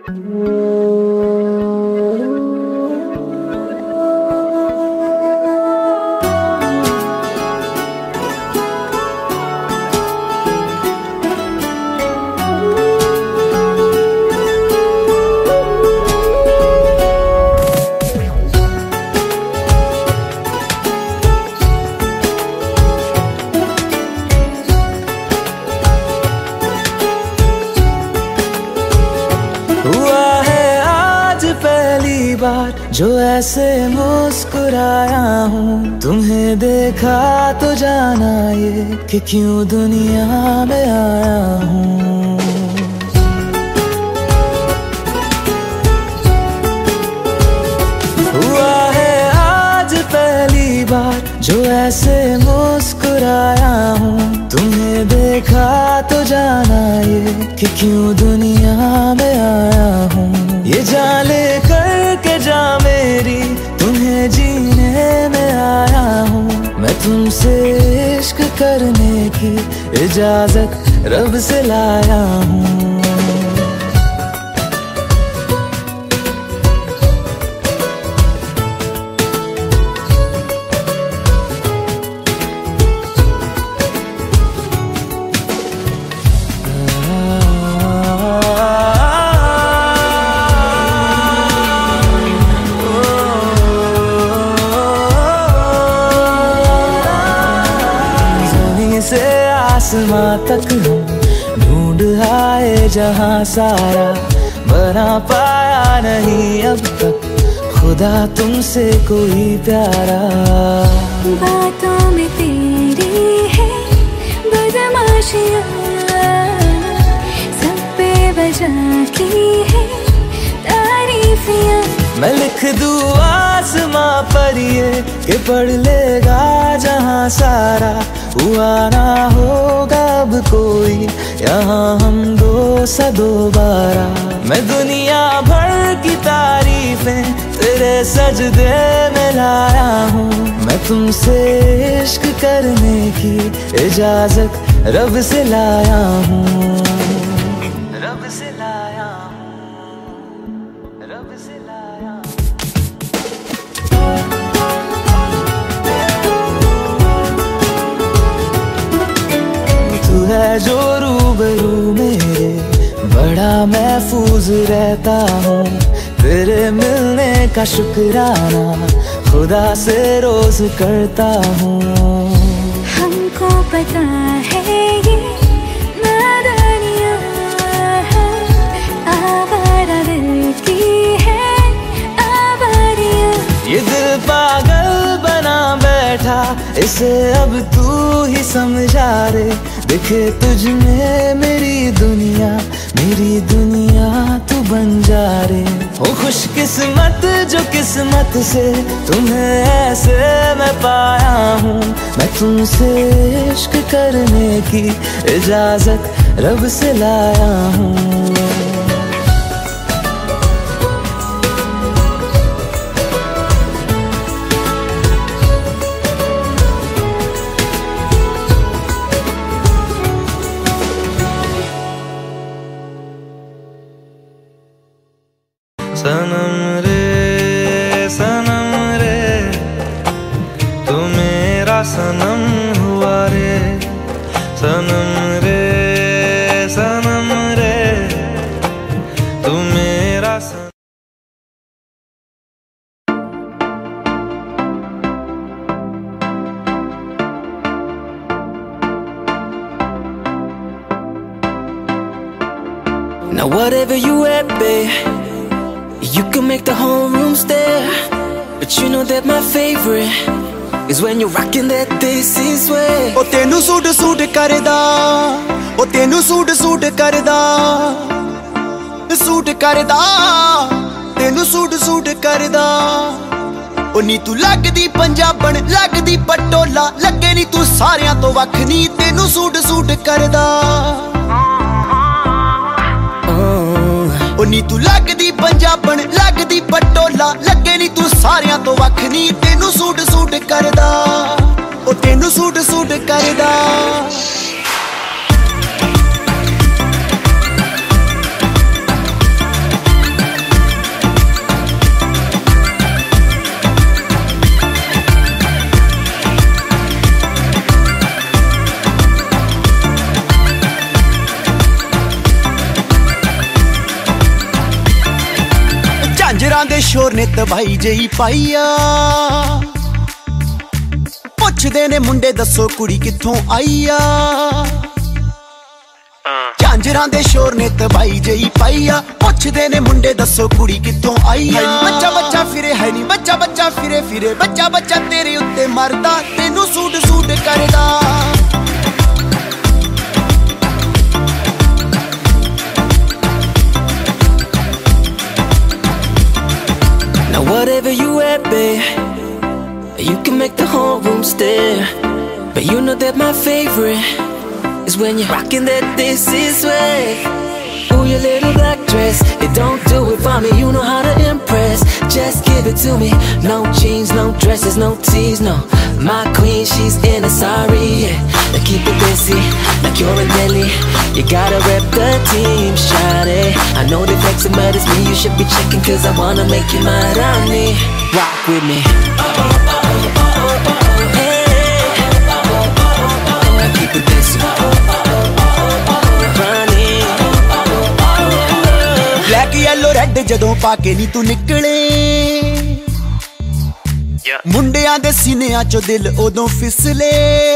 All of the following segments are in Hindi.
जो ऐसे मुस्कुराया हूँ, तुम्हें देखा तो जाना ये कि क्यों दुनिया में आया हूँ। हुआ है आज पहली बार जो ऐसे मुस्कुराया हूँ, तुम्हें देखा तो जाना ये कि क्यों दुनिया में आया हूँ। ये जान ले करके जा मेरी, तुम्हें जीने में आया हूँ। मैं तुमसे इश्क करने की इजाजत रब से लाया हूँ। आसमां तक हम ढूंढ आए जहां सारा, बना पाया नहीं अब तक खुदा तुमसे कोई प्यारा। बातों में तेरी है बदमाशियां, सब पे वजह की है तारीफियां। मैं लिख दूँ आसमां पर ये कि पढ़ लेगा जहां सारा, हुआ ना होगा अब कोई यहाँ हम दो सा दोबारा। मैं दुनिया भर की तारीफें तेरे सजदे में लाया हूँ। मैं तुमसे इश्क करने की इजाजत रब से लाया हूँ। रब से लाया हूँ, रब से लाया हूँ। है जो रूबरू मेरे, बड़ा महफूज रहता हूँ। तेरे मिलने का शुक्राना खुदा से रोज करता हूँ। हमको पता है ये नादानियाँ आवारा दिल की है आवारियाँ। ये दिल पागल बना बैठा, इसे अब तू ही समझा रे। दिखे तुझ में मेरी दुनिया तू बन जा रे। हो खुशकिस्मत जो किस्मत से तुम्हें ऐसे मैं पाया हूँ। मैं तुमसे इश्क करने की इजाजत रब से लाया हूँ। सनम रे तू मेरा सनम हुआ रे। सनम रे तू मेरा सनम। Now whatever you at, babe, you can make the whole room stare. But you know that my favorite is when you're rocking that this is way. O tenu suit karda, o tenu suit karda, suit karda, tenu suit karda. O नी तू लगदी पंजाबन लगदी पटोला, लगे नी तू सारियां तो वख नी, तेनू सूट करदा। ओ नी तू लगदी पंजाबन लगदी पटोला, लगे नी तू सारियां तो वख नी, तेनू सूट करदा। ओ तेनू सूट करदा। दे शोर ने तबाही जही पाईया पुछदे ने मुंडे दसो कुड़ी कित्थों आईया झांजरां दे शोर ने तबाही जही पाईया पुछदे ने मुंडे दसो कुड़ी कित्थों आईया बच्चा बच्चा फिरे है नी बच्चा बच्चा फिरे फिरे बच्चा बच्चा तेरे उत्ते मरदा तेनू सूट सूट करदा Now whatever you at, babe, you can make the whole room stare. But you know that my favorite is when you're rocking that this is way. Ooh, your little black dress, it don't do it for me, you know how to impress. Just give it to me, no jeans, no dresses, no tees, no. My queen, she's in a sorry, yeah. Now keep it busy, like you're in Delhi. You gotta rep the team, shawty. I know the flexing, but it's me you should be checking, cause I wanna make you my Rani. Rock with me. Black yellow red जदों पाके नी तू निकले मुंडियां दे सीनियां चो दिल उदों फिसले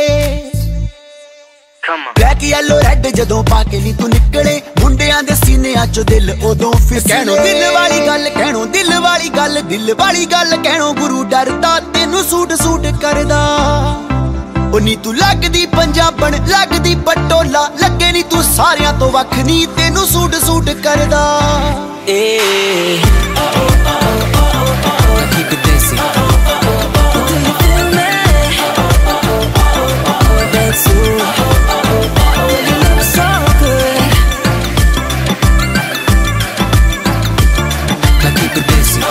ब्लैक येलो रेड जदों पाके नी तू निकले मुंडियां दे सीनियां चो दिल उदों फिसले कहणो दिल वाली गल कहणो दिल वाली गल कहणो गुरु डरदा तेनू सूट सूट करदा ओ नी तू लगदी पंजाबण लगदी पटोला लगे नी तू सारियां तो वख नी तेनू सूट सूट करदा Keep it desi. Do you feel me? That's you. You look so good. Now keep it desi.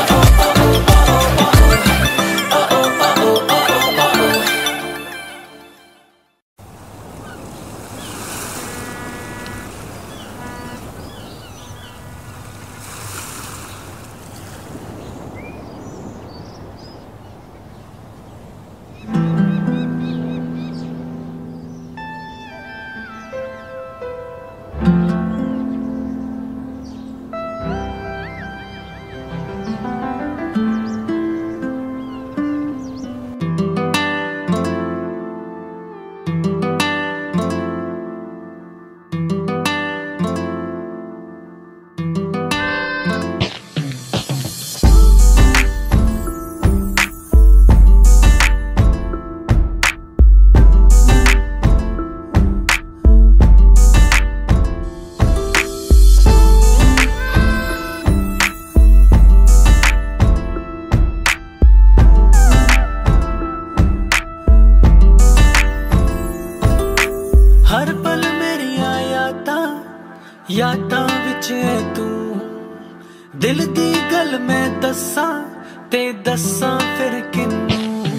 यादां विच तू दिल दी गल मैं दस्सां ते दस्सां फिर किन्नू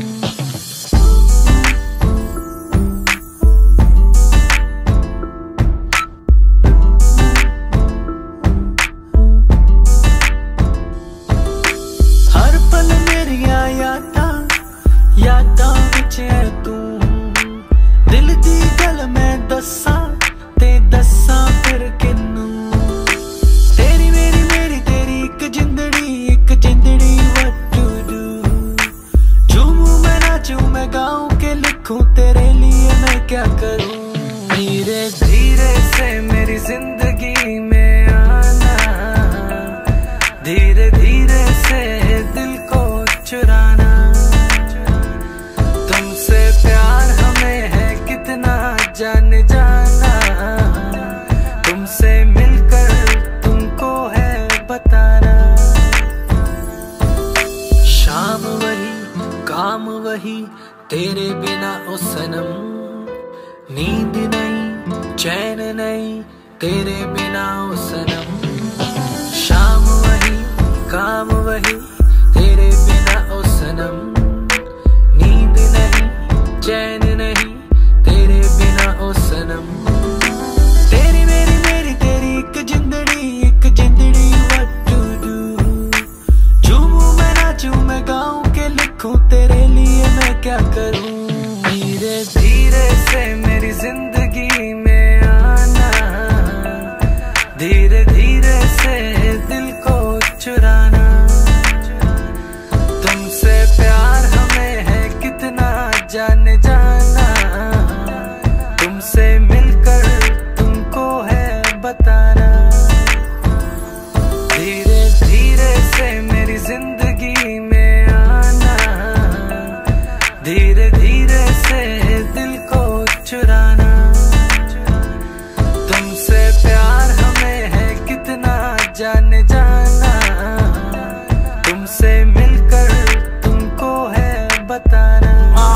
हर पल मेरियां यादां विच तू दिल दी गल मैं दस्सां ते दस्सां फिर किन्नू तेरी मेरी तेरी एक जिंदड़ी what to do झूमूं मैं नाचूं मैं गाऊं के लिखूं तेरे लिए मैं क्या करूं धीरे धीरे से मेरी जिंदगी में आना धीरे धीरे से दिल को चुराना तुमसे प्यार हमें है कितना जान जाना तुमसे मिलकर तुमको है बताना शाम वही काम वही तेरे बिना ओ सनम नींद नहीं चैन नहीं तेरे बिना ओ सनम शाम वही काम वही तेरे बिना ओ सनम नींद नहीं चैन नहीं तेरे बिना ओ सनम तेरी मेरी तेरी एक जिंदड़ी what to do झूमूं मैं नाचूं मैं गाऊं के लिखूं तेरे लिए मैं क्या करूं धीरे धीरे से मेरी जिंदगी में आना धीरे धीरे से दिल को चुराना चुराना। तुमसे प्यार हमें है कितना जाने जाना, तुमसे मिलकर तुमको है बताना।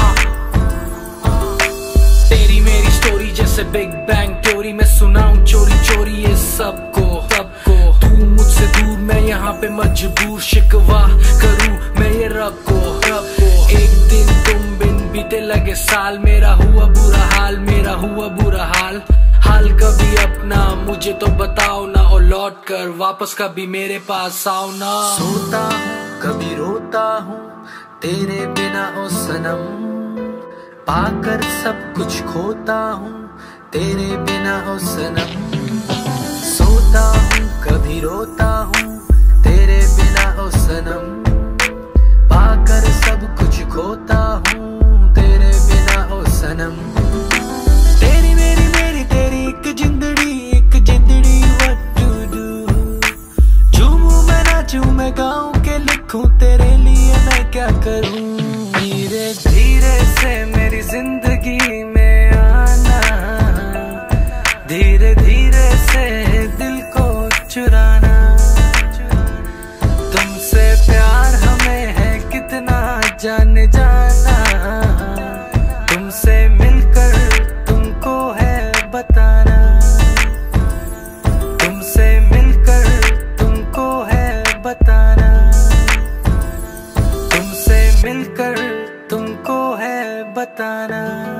तेरी मेरी स्टोरी जैसे बिग बैंग थ्योरी, मैं सुनाऊं चोरी चोरी ये सबको सबको। तू मुझसे दूर मैं यहाँ पे मजबूर, शिकवा करूँ मैं ये रब को। एक दिन तुम बिन बीते लगे साल, मेरा हुआ बुरा हाल, मेरा हुआ बुरा हाल। हाल कभी अपना मुझे तो बताओ ना, और लौट कर वापस कभी मेरे पास आओ ना। सोता हूँ कभी रोता हूँ तेरे बिना ओ सनम, पाकर सब कुछ खोता हूँ तेरे बिना ओ सनम। सोता हूँ कभी रोता हूँ तेरे बिना ओ सनम, पाकर सब कुछ खोता हूँ तेरे बिना ओ सनम। तेरी मेरी तेरी एक जिंदड़ी what to do। झूमूं मैं नाचूं मैं गाऊं के लिखूं तेरे लिए मैं क्या करूं। धीरे धीरे से मेरी जिंदगी में आना, धीरे धीरे से दिल को चुराना। तुमसे प्यार हमें है कितना जाने जाना, तुमसे मिलकर तुमको है बताना। तुमसे मिलकर तुमको है बताना, तुमसे मिलकर तुमको है बताना।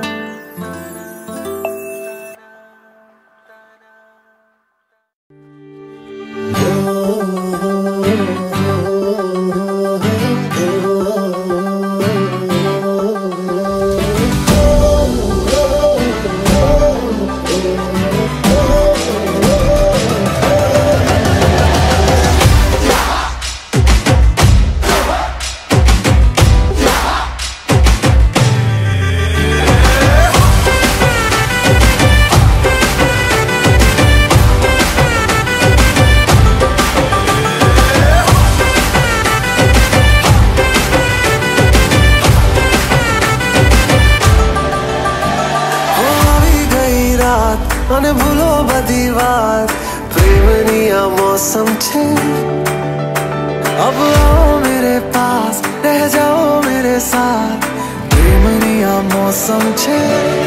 અને ભૂલો બધી વાત પ્રેમની આ મૌસમ છે। अब आओ मेरे पास रह जाओ मेरे साथ, प्रेमनी आ मौसम छे।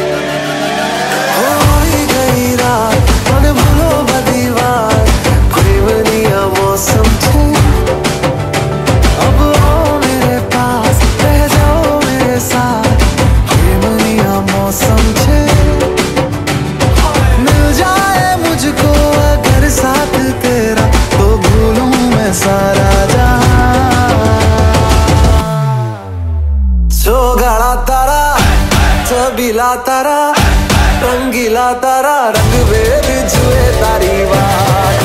होई गई रात અને ભૂલો બધી વાત પ્રેમની आ मौसम छे। अब आओ मेरे पास रह जाओ मेरे साथ, प्रेमनी आ मौसम छे। मुझको अगर साथ तेरा तो भूलूं मैं सारा जहां। चौगाड़ा तारा चबीला तारा रंगीला तारा, रंग वेद जुए तारी बात।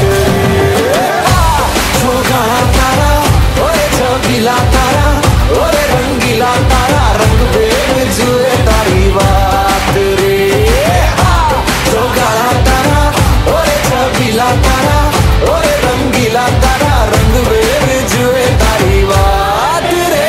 चौगाड़ा तारा ओरे चबीला तारा ओरे रंगीला तारा, रंग वेद जुए तारी बात रे। चौगाड़ा तारा ओरे चबीला तारा ओरे रंगीला तारा, रंग वेद जुए तारी बात रे।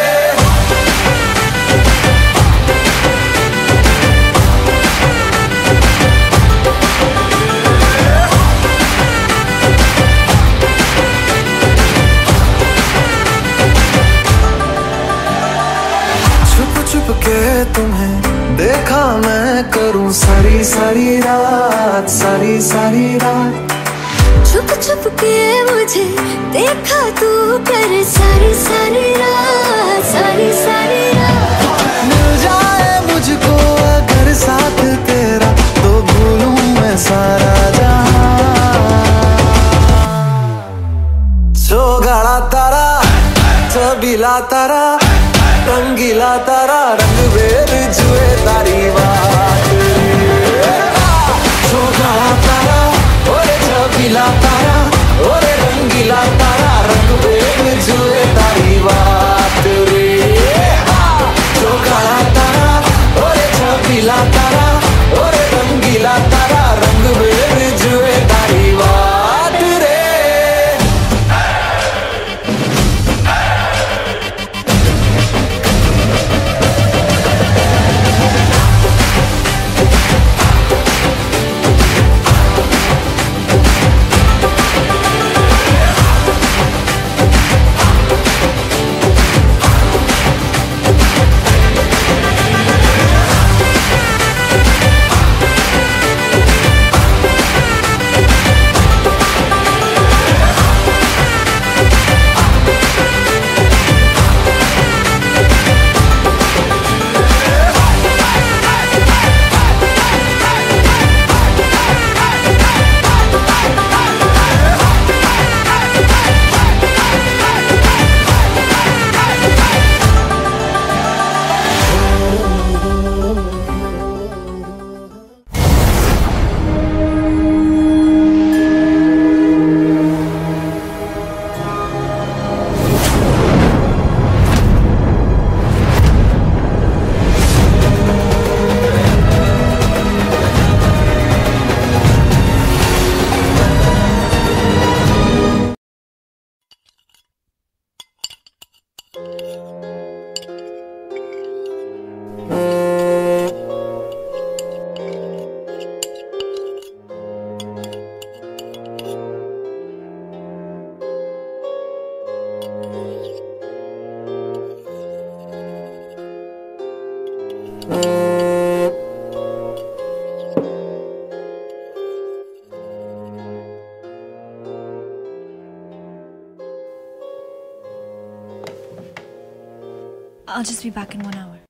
छुप छुप के तुम्हें देखा मैं करूं सारी सारी रात, सारी सारी रात। छुप छुप के मुझे देखा तू कर सारी सारी रात, सारी सारी रात। मिल जाए मुझको अगर साथ तेरा तो भूलूं मैं सारा जहां। चौगाड़ा तारा चबीला तारा रंगीला तारा, रंग वेद जुए तारी बात। चौगाड़ा तारा ओरे चबीला तारा ओरे रंगीला तारा, रंग वेद जुए तारी बात रे। चौगाड़ा तारा ओरे चबीला तारा ओरे रंगीला तारा, रंग वेद जुए तारी बात रे। I'll just be back in 1 hour.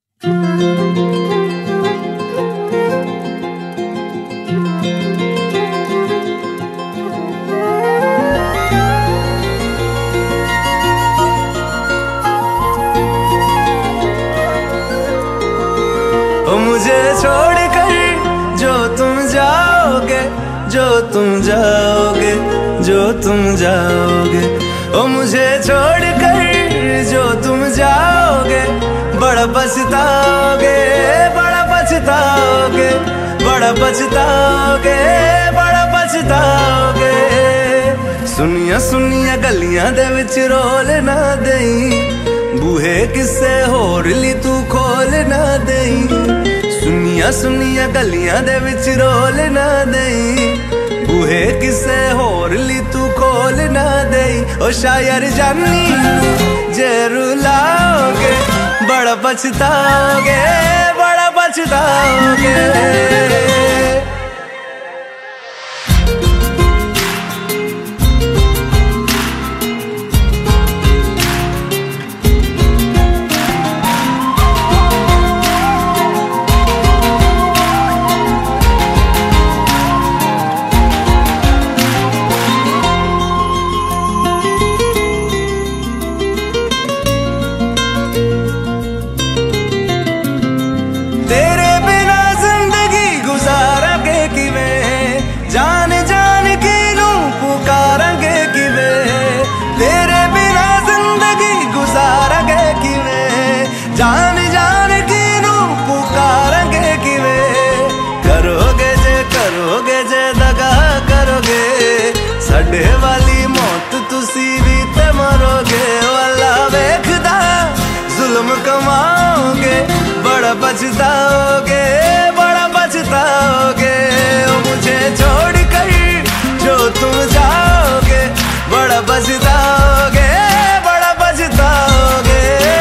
मुझे छोड़कर जो तुम जाओगे, जो तुम जाओगे, जो तुम जाओगे, ओ मुझे छोड़कर जो तुम जाओगे, बड़ा पछताओगे, बड़ा पछताओगे, बड़ा पछताओगे, बड़ा पछताओगे। सुनिया सुनिया गलियां दे विच रोल ना देई, बूहे किसे होर ली तू खोल ना देई। सुनिया सुनिया गलियां दे विच रोल ना देई, बूहे किसे होर ली तू खोल ना देई। ओ शायर जानी जे रुलाओगे, बड़ा पछताओगे, बड़ा पछताओगे। साडे वाली मौत तुसी भी ते मरोगे, वाला वेखदा जुल्म कमाओगे, बड़ा पछताओगे, बड़ा पछताओगे। ओ मुझे छोड़ कर जो तुम जाओगे, बड़ा पछताओगे, बड़ा पछताओगे।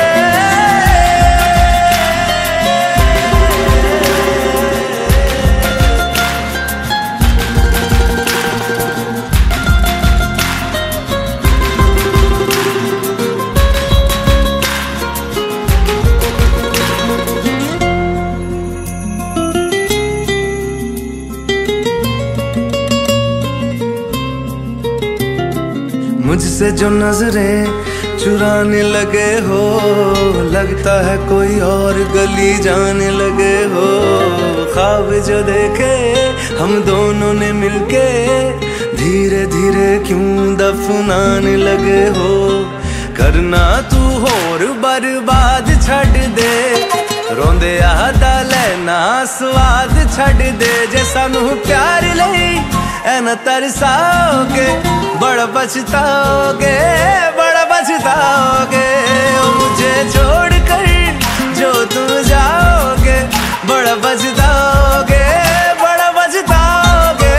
मुझसे जो नजरें चुराने लगे हो, लगता है कोई और गली जाने लगे हो। ख्वाब जो देखे हम दोनों ने मिलके, धीरे धीरे क्यों दफनाने लगे हो। करना तू होर बर्बाद छड़ दे, रोंदे आदा लेना स्वाद छड़ दे। जे सानू प्यार लई ऐना तरसाओगे, बड़ा पछताओगे, बड़ा पछताओगे। ओ मुझे छोड़ कर जो तुम जाओगे, बड़ा पछताओगे, बड़ा पछताओगे।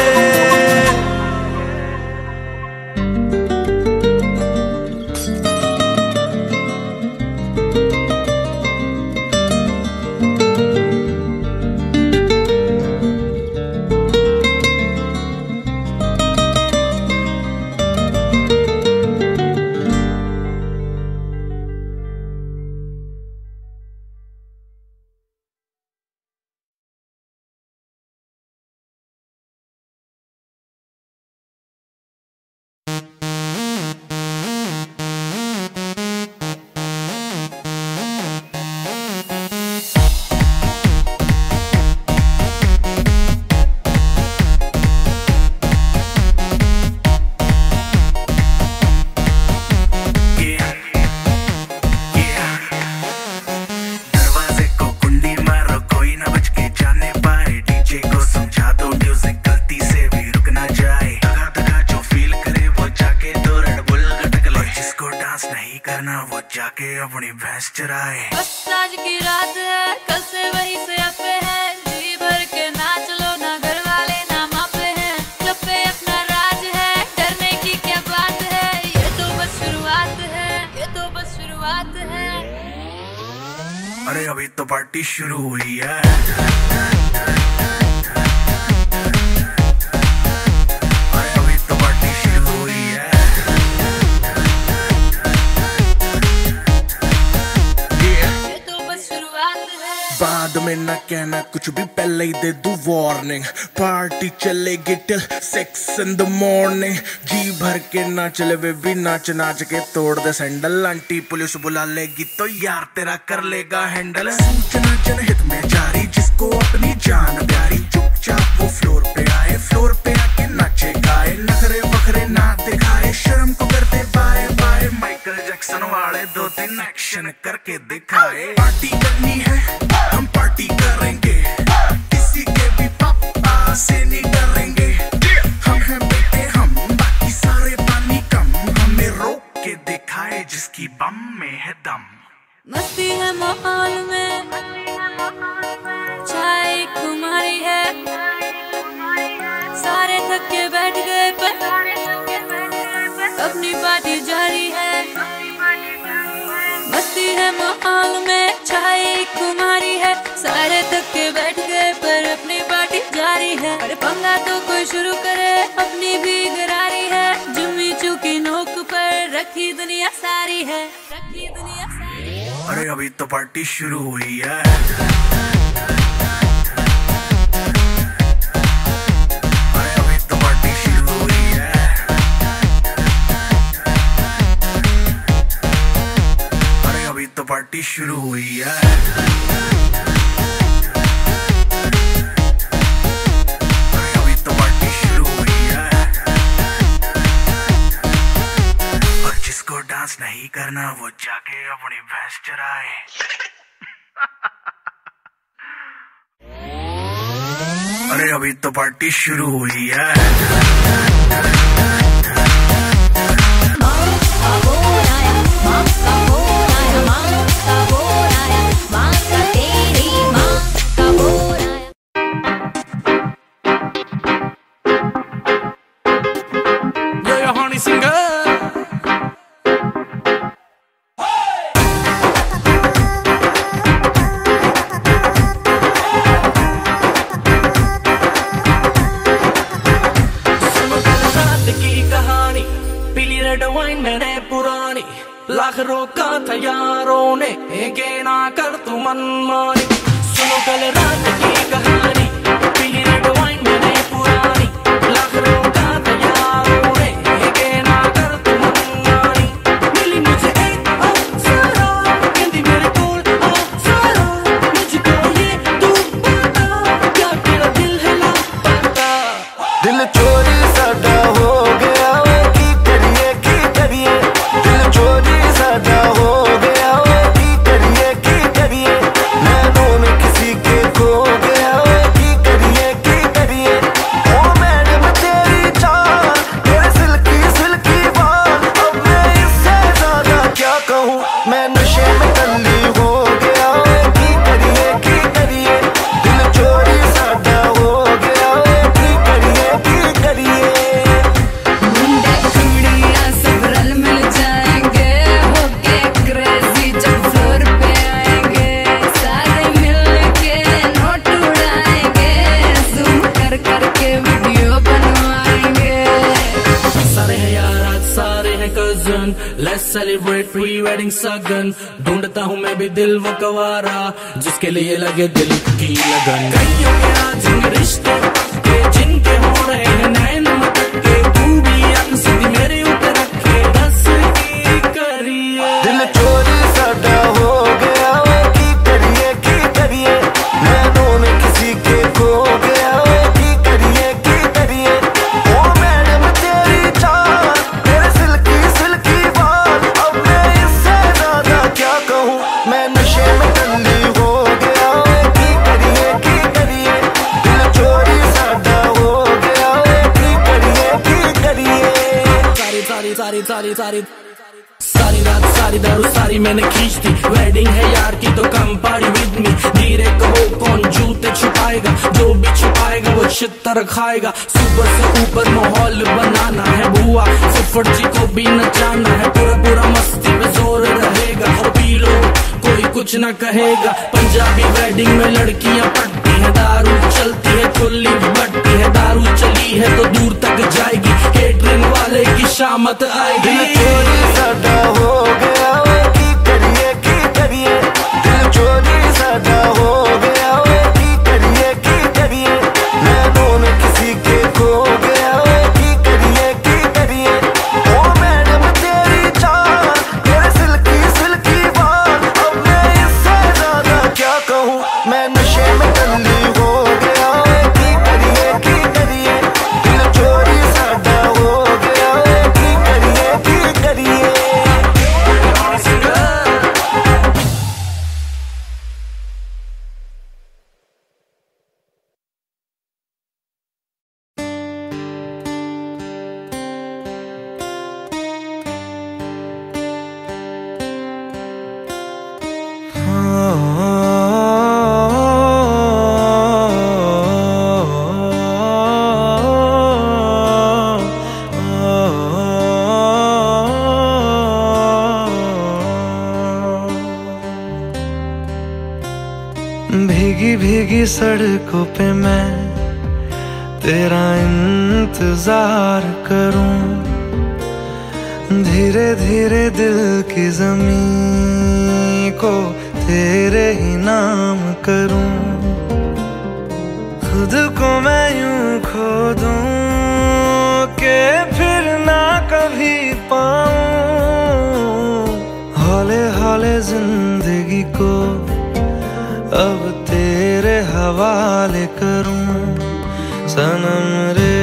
जाके अपनी भैंस चराए। बस आज की रात है, कल से वही से अपे है, जी भर के नाच लो ना, घर वाले ना मापे हैं। जब पे अपना राज है, डरने की क्या बात है, ये तो बस शुरुआत है, ये तो बस शुरुआत है। अरे अभी तो पार्टी शुरू हुई है। Yeah. कुछ भी पहले ही दे दूं वार्निंग। पार्टी चलेगी टिल 6 in the morning। जी भर के नाच ले बेबी, नाच नाच के तोड़ दे सैंडल। आंटी पुलिस बुला लेगी तो यार तेरा कर लेगा हैंडल। सूचना जनहित में जारी, जिसको अपनी जान प्यारी, चुपचाप वो फ्लोर पे आए, फ्लोर पे आके नाचे गाए, नखरे बखरे ना दिखाए, शर्म को कर दे बाय बाय। माइकल जैक्सन वाले 2-3 एक्शन करके दिखाए। पार्टी करनी है हम पार्टी करेंगे, किसी के भी पापा से नहीं डरेंगे। हम हैं बेटे हम, बाकी सारे पानी कम, हमें रोक के दिखाए जिसकी बम में है दम। मस्ती है माहौल में, चाय कुमारी है, सारे थक के बैठ गए पर अपनी पार्टी जारी है। मस्ती है माहौल में, चाय कुमारी है, सारे थक के बैठ गए पर अपनी पार्टी जारी है। अरे पंगा तो कोई शुरू करे, अपनी भी गरारी है, जुम्मी चूकी नोक पर रखी दुनिया सारी है, रखी दुनिया सारी है। अरे अभी तो पार्टी शुरू हुई है। अरे अभी तो पार्टी शुरू हुई है। अरे अभी तो पार्टी शुरू हुई है। अरे अभी तो पार्टी शुरू हुई है। और जिसको डांस नहीं करना वो जाके अपनी भैंस चराए। अरे अभी तो पार्टी शुरू हुई है। लाख रोका था यारों ने, के ना कर तू मनमानी। सुनो कल रात की कहानी, पीली रेड वाइन मैंने पुरानी। लाख रोका था यारों ने, के ना कर तू मनमानी। मिली मुझे एक अप्सरा, कहती मेरे कोल अप्सरा, मुझको ये तू बता, क्या तेरा दिल है लापता। दिल चोरी साडा हो गया, की करिए की करिए। दिल चोरी साडा हो गया, की करिए। नैनों में किसी के खो गया, की करिए। ओ मैडम तेरी चाल, तेरे सिल्की सिल्की बाल, अब मैं इससे ज्यादा क्या कहूँ। मैं नशे में टल्ली हो गया, की करिए। दिल चोरी साडा हो गया, की करिए। मुंडे कुड़ियां सब रल मिल जाएंगे, होके क्रेजी जब फ्लोर पे आएंगे, सारे मिल के नोट उड़ाएंगे, जूम कर करके वीडियो बनवाएंगे। सारे हैं यार आज सारे हैं cousin, let's celebrate pre wedding सगन। ढूंढता हूँ मैं भी दिल वो कवारा, जिसके लिए लगे दिल की लगन। कईयों के आज रिश्ते पक्के, जिनके हो रहे हैं नैन मटके, तू भी अक सीधी मेरे ऊपर रखे, बस की करिए। दिल चोरी साडा हो गया, की करिए। नैनों में किसी के खो गया, की करिए। ओ मैडम तेरी चाल, तेरे सिल्की सिल्की बाल, अब मैं इससे ज्यादा क्या कहूँ। मैं नशे में टल्ली हो गया, की करिए। दिल चोरी साडा हो गया, की करिए। सारी रात सारी दारू सारी मैंने खींच दी। वेडिंग है यार की तो कम पार्टी विद मी। धीरे कहो कौन जूते छुपाएगा, जो भी छुपाएगा वो छितर खाएगा। सुपर से ऊपर माहौल बनाना है बुआ, फुफड़ जी को भी नचाना है। पूरा मस्ती में जोर रहेगा, और पी लो कोई कुछ न कहेगा। पंजाबी वेडिंग में लड़कियां पटती है, दारू चलती है खुली बटती है। दारू चली है तो दूर तक जाएगी, केटरिंग वाले की शामत आएगी। दिल चोरी साडा हो गया, की करिए। दिल चोरी साडा हो गया, की करिए। सड़कों पे मैं तेरा इंतजार करूं, धीरे धीरे दिल की ज़मीं को तेरे ही नाम करूं। खुद को मैं यूं खो दूं कि फिर ना कभी पाऊं, हौले हौले जिंदगी को अब तेरे हवाले करूं। सनम रे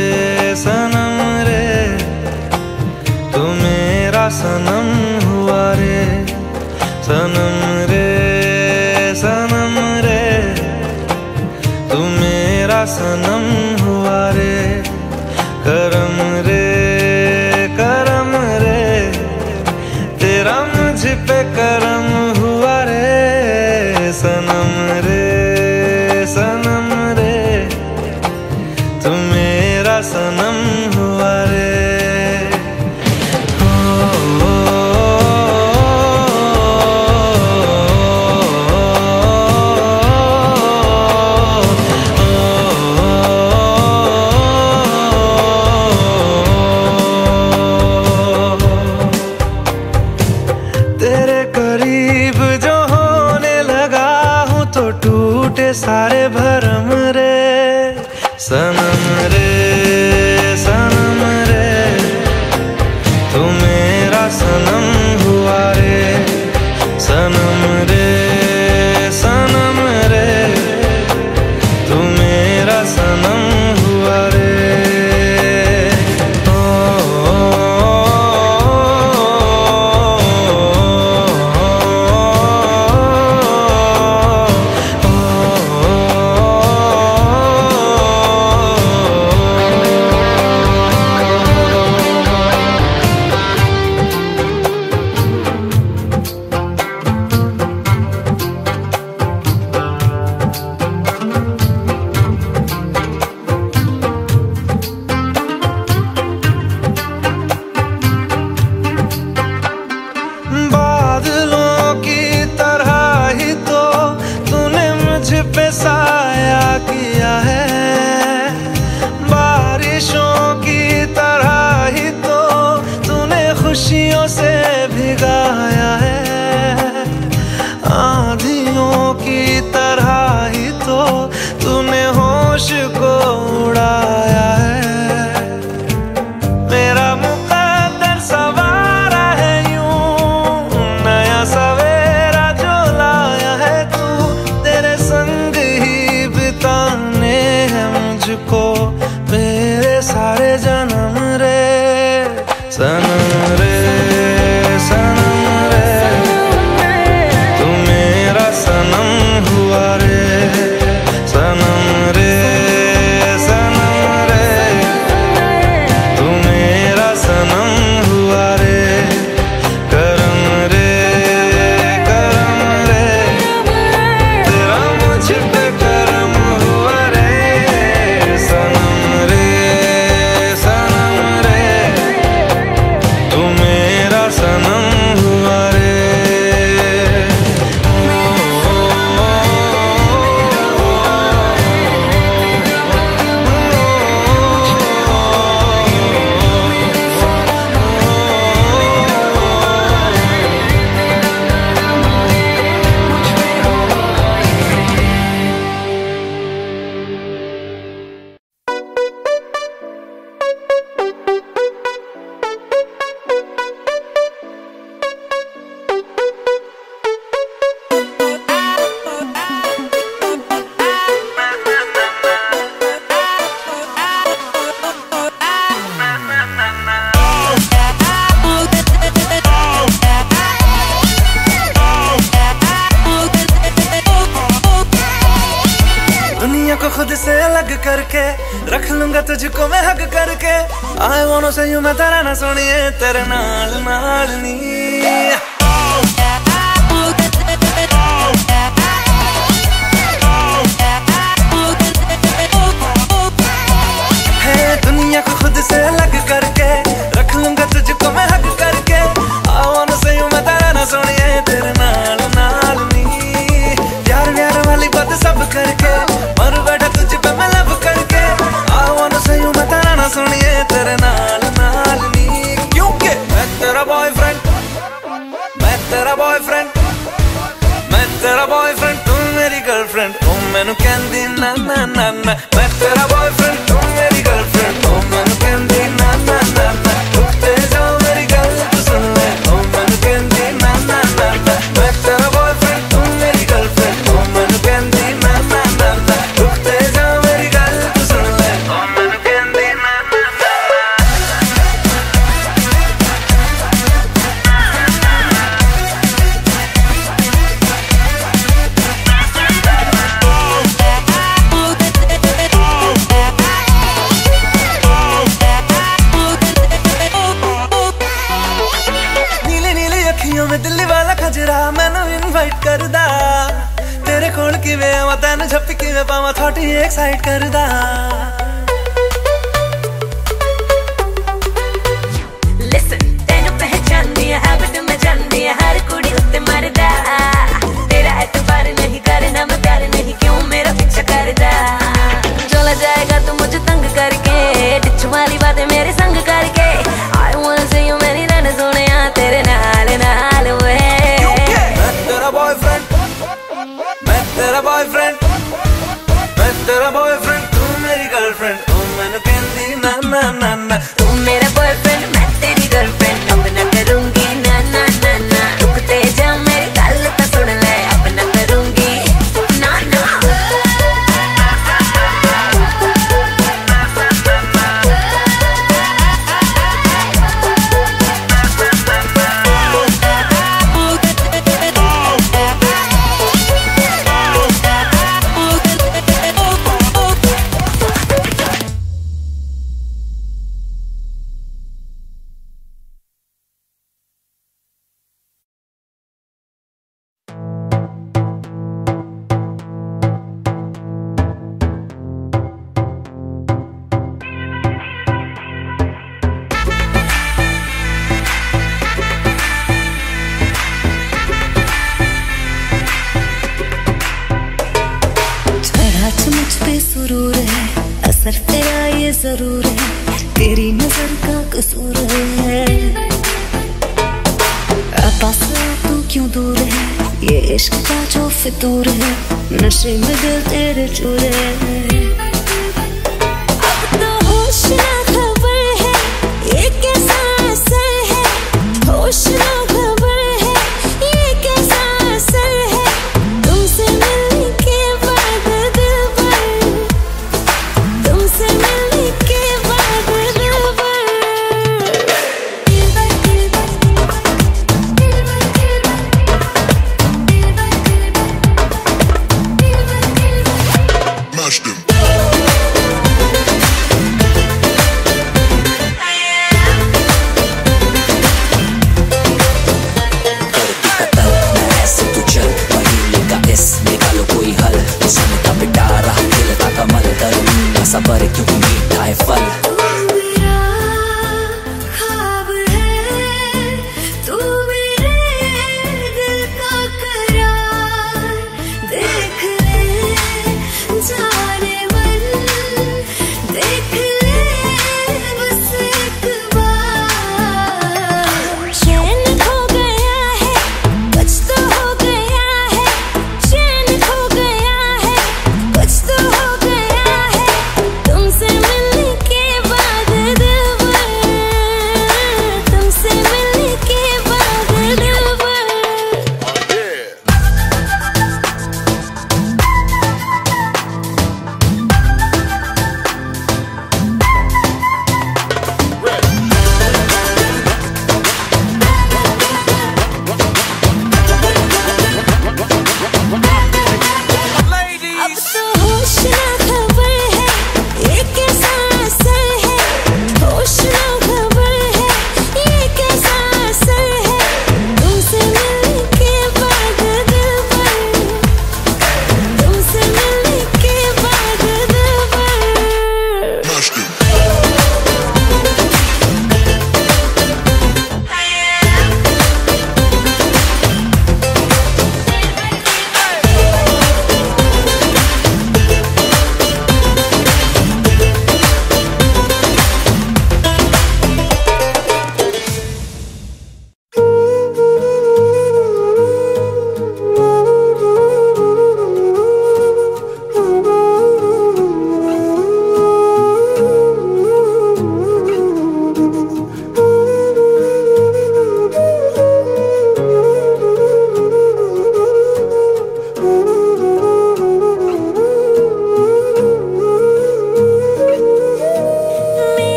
तू मेरा सनम हुआ रे, सनम रे तू मेरा सनम हुआ रे। करम रे तेरा मुझ पे करम हुआ रे, सनम रे तू मेरा सनम हुआ रे। सारे भरम रे, सनम रे तू मेरा सनम हुआ रे, सनम रे तू मेरा सनम हुआ रे। खुशियों से भिगाया है, आंधियों की तरह ही तो तूने होश को उड़ाया है। मेरा मुकद्दर सवारा है यूं, नया सवेरा जो लाया है तू, तेरे संग ही बिताने हैं मुझको मेरे सारे जन्म रे, सनम रे तू मेरा सनम हुआ रे, सनम रे तू मेरा सनम हुआ रे। करम रे तेरा मुझ पे करम हुआ रे, सनम रे तू मेरा सनम हुआ रे। को खुद से अलग करके रख लूंगा तुझको मैं हक करके। I wanna say you मैं तेरा ना सुनिए तेरे नाल नाल नी। दुनिया को खुद से अलग करके रख लूंगा तुझको मैं हक करके। I wanna say you मैं तेरा ना सुनिए तेरे नाल नाल नी। प्यार प्यार वाली बात सब करके मैं तेरा बॉयफ्रेंड तू मेरी गर्लफ्रेंड ओ मैनू कहंदी ना ना ना ना रुकते जाओ मेरी गल तू सुन ले ओ मैनू कहंदी ना ना ना ना मैं तेरा बॉयफ्रेंड तू मेरी गर्लफ्रेंड ओ मैनू कहंदी ना ना ना ना रुकते जाओ मेरी गल तू सुन ले ओ मैनू कहंदी ना ना नीले नीले अखियों में दिल्ली वाला खजरा मैनू इनवाइट करदा तेरे कोल किवें आवां तैनू झप्पी किवें पावां थोड़ी एक्साइट करदा Listen, तैनू पहचानदी है हैबिट में जानदी है हर कुड़ी उत्ते मरदा तेरा एतबार नहीं करना मैं प्यार नहीं क्यों मेरा पीछा करदा चला जाएगा तू मुझे तंग करके डिच वाली बातें मेरे संग करके I wanna see you many run Sonia तेरे नाल नाल वे मैं तेरा बॉयफ्रेंड मैं तेरा बॉयफ्रेंड मैं तेरा बॉयफ्रेंड तू मेरी गर्लफ्रेंड ओ मैनू कहंदी ना ना ना ना तू मेरा बॉयफ्रेंड मैं तेरी गर्लफ्रेंड अब ना करूंगी ना ना ना ना रुकते जा मेरी गल तो सुन ले अब ना करूंगी ना ना चढ़ा मुझ पे सुरूर है असर तेरा ये जरूर है तेरी नजर का कसूर है पास तू क्यों दूर है ये इश्क का जो फितूर है नशे में दिल तेरे चूर है अब तो होश ना खबर है ये कैसा असर है होश ना खबर है ये कैसा असर है तुमसे मिलने के बाद दिल भर तुमसे मिलने के बाद दिल भर सबर क्यों मीठा है फल मेरा ख्वाब है तू मेरे दिल का करार देख ले जाने मन देख ले बस एक बार चैन खो गया है कुछ तो हो गया है चैन खो गया है कुछ तो हो गया है तुमसे मिलने के बाद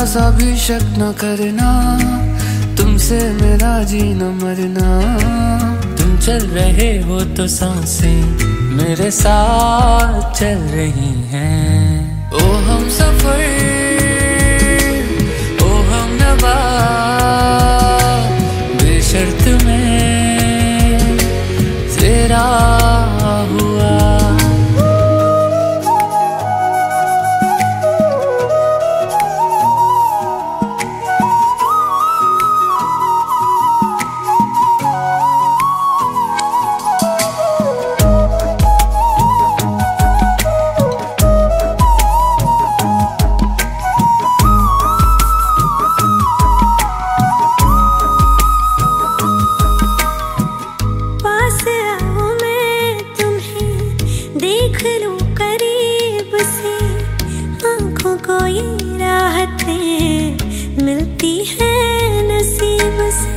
सा भी शक न करना, तुमसे मेरा जीना मरना। तुम चल रहे हो तो सांसें मेरे साथ चल रही हैं। ओ हम सफर, ओ हम नवा, बेशर्त में तेरा हुआ। मिलती है नसीब से।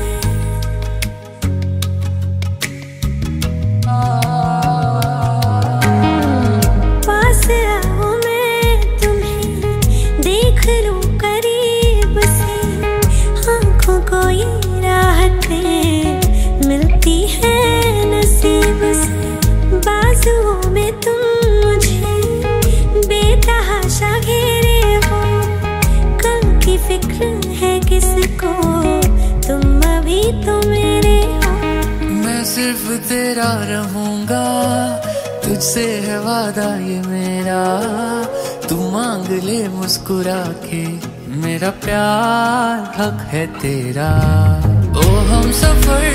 पास आओ मैं तुम्हें देख लूं करीब से, आँखों को ये राहतें मिलती है नसीब से। बाजुओं में तुम मुझे बेतहाशा घेरे हो, कल की फिक्र है किसको, तुम अभी तो मेरे हो। मैं सिर्फ तेरा रहूंगा, तुझसे है वादा ये मेरा। तू मांग ले मुस्कुरा के, मेरा प्यार हक है तेरा। ओ हम सफर,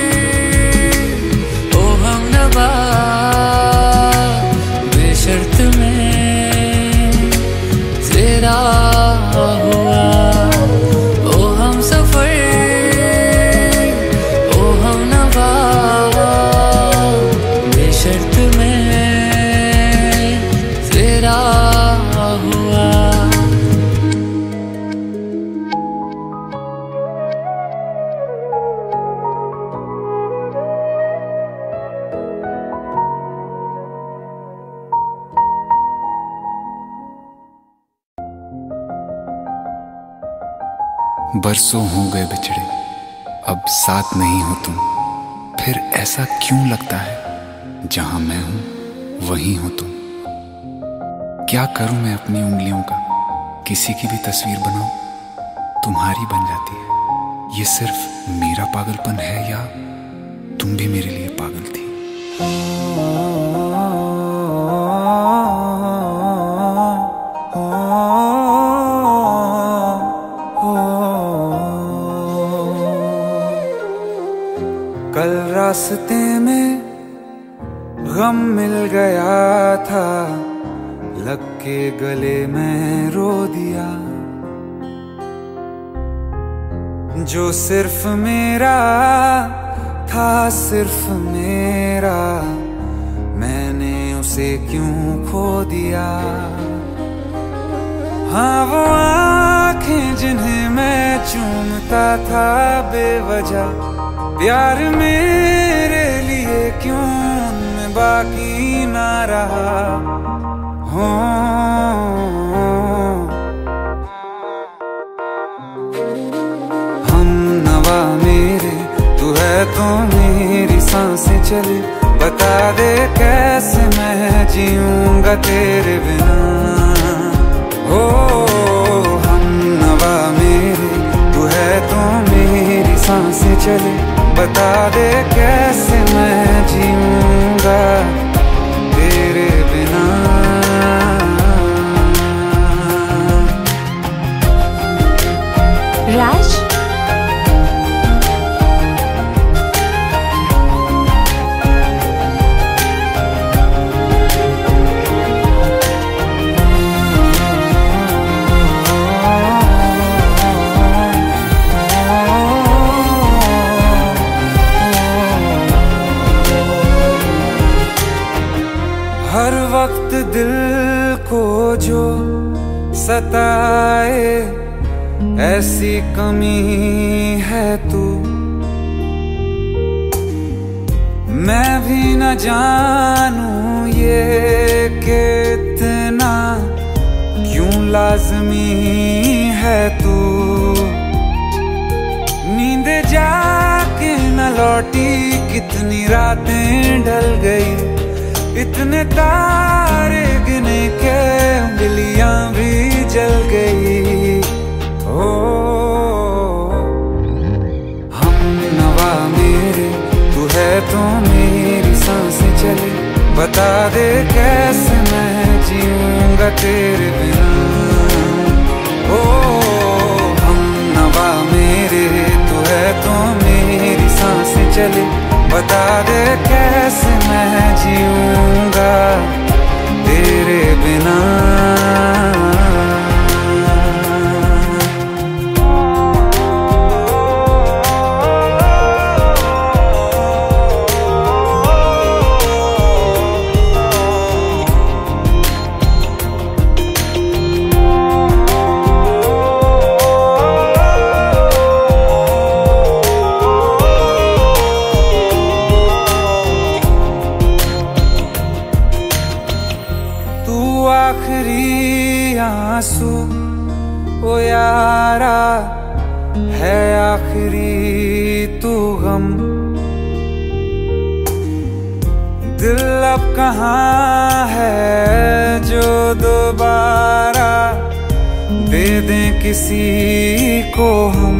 ओ हम नवा, बेशर्त में तेरा हुआ। ओ हम सफर, ओ हम नवा, बेशर्त में तेरा हुआ। बरसों हो गए बिछड़े, अब साथ नहीं हो तुम। फिर ऐसा क्यों लगता है, जहां मैं हूं वहीं हो तुम। क्या करूं मैं अपनी उंगलियों का, किसी की भी तस्वीर बनाऊं, तुम्हारी बन जाती है। ये सिर्फ मेरा पागलपन है या तुम भी मेरे लिए पागल थी। कल रास्ते में गम मिल गया था, लग के गले में रो दिया। जो सिर्फ मेरा था, सिर्फ मेरा, मैंने उसे क्यों खो दिया। हाँ वो आँखें जिन्हें मैं चूमता था बेवजह, प्यार मेरे लिए क्यों उनमें बाकी ना रहा। हो हम नवा मेरे, तू है तो मेरी सांसें चले। बता दे कैसे मैं जीऊंगा तेरे बिना। हो हम नवा मेरे, तू है तो मेरी सांसें चले। बता दे कैसे मैं जीऊंगा तेरे बिना। राज हर वक्त दिल को जो सताए, ऐसी कमी है तू। मैं भी न जानूं ये कि इतना क्यों लाज़मी है है तू। नींद जाके न लौटी कितनी रातें ढल गई, इतने तारे गिने के उंगलियां भी जल गई। ओ हम नवा मेरे तू है तो मेरी सांसें चले, बता दे कैसे मैं जीऊंगा तेरे बिना। ओ हम नवा मेरे तू है तो मेरी सांसें चले, बता दे कैसे मैं जीऊंगा तेरे बिना। आखिरी आंसू ओ यारा है, आखिरी तू गम। दिल अब कहाँ है जो दोबारा दे दें किसी को हम।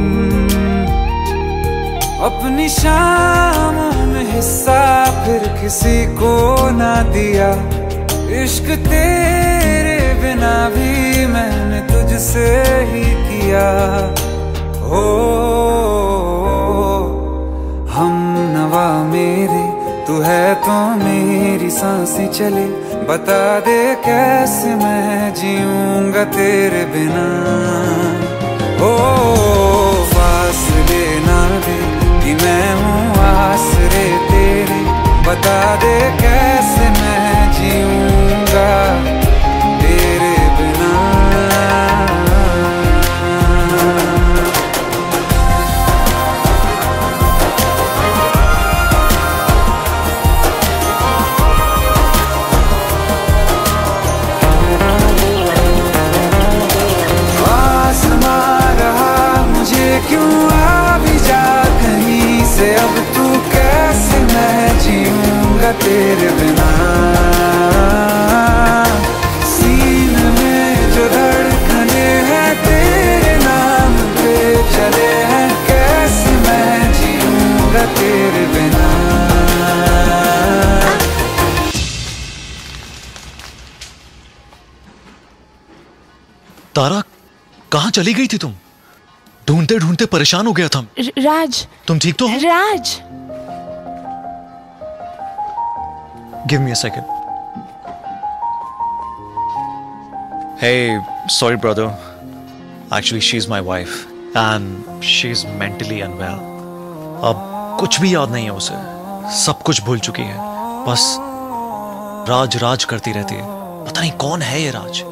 अपनी शामों में हिस्सा फिर किसी को ना दिया, इश्क तेरे बिना भी मैंने तुझसे ही किया। ओ हम नवा मेरे तू है तो मेरी सांसें चले, बता दे कैसे मैं जीऊंगा तेरे बिना। ओ फासले ना दे कि मैं हूँ आसरे तेरे, बता दे कैसे मैं जीऊंगा तेरे बिना। आसमां रहा मुझे क्यों आ भी जा कहीं से, अब तू कैसे मैं जीऊंगा तेरे बिना। सीने में जो धड़कने हैं तेरे नाम पे चले हैं, कैसे मैं जीऊंगा तेरे बिना। तारा कहाँ चली गई थी तुम? ढूंढते ढूंढते परेशान हो गया था। राज तुम ठीक तो हो? राज Give me a second. Hey, sorry brother. Actually, she's my wife and she's mentally unwell. अब कुछ भी याद नहीं है उसे, सब कुछ भूल चुकी है, बस राज राज करती रहती है। पता नहीं कौन है ये राज।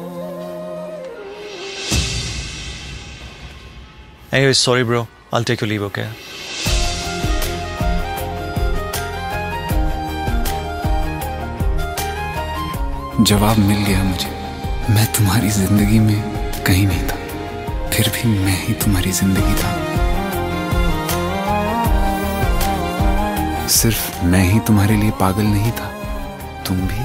Anyway, sorry bro. I'll take your leave, okay? जवाब मिल गया मुझे। मैं तुम्हारी जिंदगी में कहीं नहीं था, फिर भी मैं ही तुम्हारी जिंदगी था। सिर्फ मैं ही तुम्हारे लिए पागल नहीं था, तुम भी।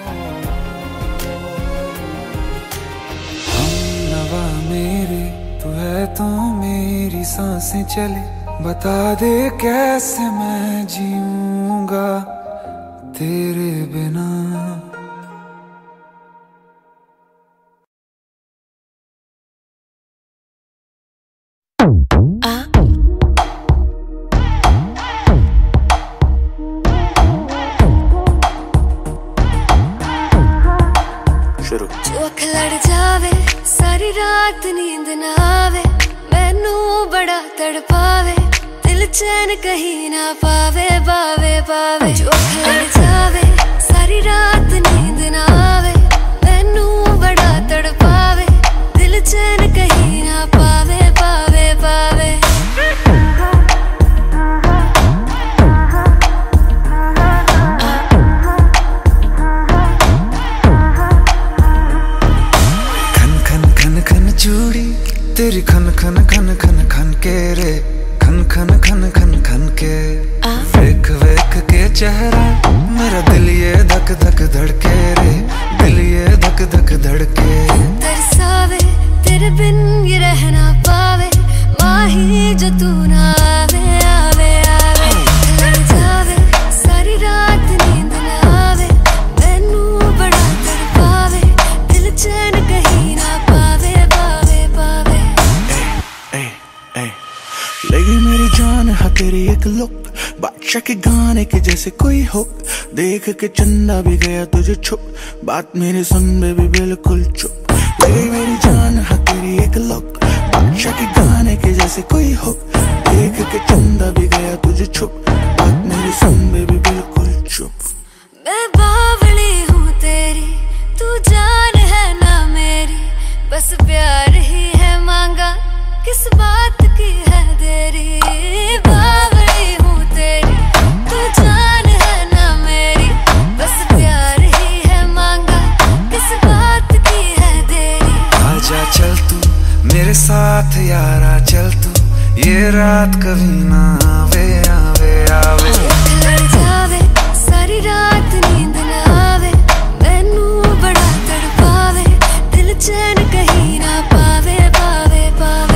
हम नवा मेरे तू है तो मेरी सांसें चले, बता दे कैसे मैं जीऊंगा तेरे बिना। जो अख लड़ जावे सारी रात नींद ना आवे, मैनू बड़ा तड़पावे, दिल चैन कहीं ना पावे पावे पावे। जो अख लड़ जावे सारी रात नींद ना आवे, मैनू बड़ा तड़पावे, दिल चैन कहीं ना पावे पावे पावे। चूड़ी तेरी खन खन खन खन खन के रे, खन खन खन खन खन के। वेख वेख के चेहरा मेरा दिल ये धक धक धड़के रे, दिल ये धक धक धड़के। तरसावे तेरे बिन ये रह ना पावे, माही जो तू ना आवे आवे आवे। लड़ जावे सारी रात नींद ना आवे, मैनू बड़ा तड़पावे, दिल चैन कहीं ना पावे पावे पावे। लगी मेरी जान है तेरी एक लुक, बादशाह के गाने के जैसे कोई हो। देख के चंदा भी गया तुझे छुप, बात मेरे सुन बेबी बिल्कुल चुप। लगी मेरी जान है तेरी एक लुक, बादशाह के गाने के जैसे कोई हो। देख के चंदा भी गया तुझे छुप, बात मेरे सुन बेबी बिल्कुल चुप। मैं बावली हूँ तेरी, तू जान है ना मेरी, बस प्यार ही है मांगा, किस बात की है देरी। बावली हूँ तेरी, तू जान है ना मेरी, बस प्यार ही है मांगा, किस बात की है देरी। आजा चल तू मेरे साथ यारा, चल तू ये रात कभी ना आवे आवे आवे। लड़ जावे सारी रात नींद ना आवे, मैनू बड़ा तड़पावे, दिल चैन कहीं ना पावे पावे पावे।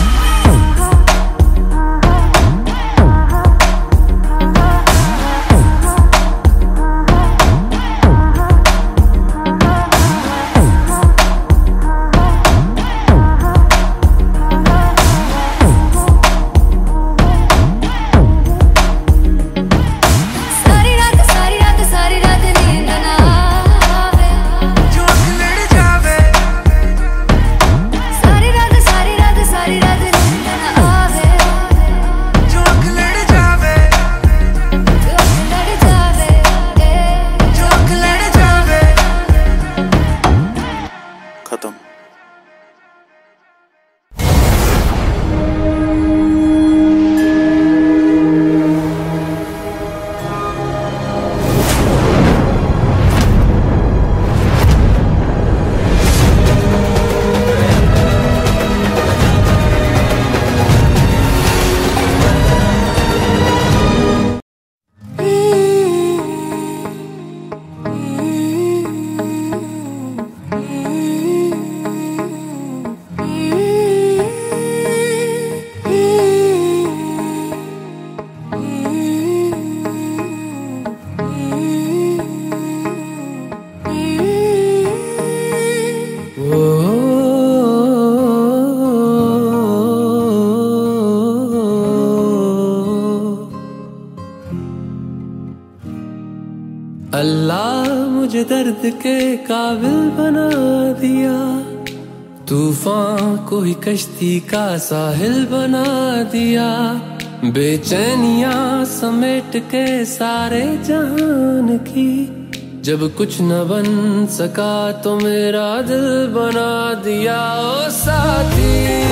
अल्लाह मुझे दर्द के काबिल बना दिया, तूफान को ही कश्ती का साहिल बना दिया। बेचैनियां समेट के सारे जहान की, जब कुछ न बन सका तो मेरा दिल बना दिया। ओ साथी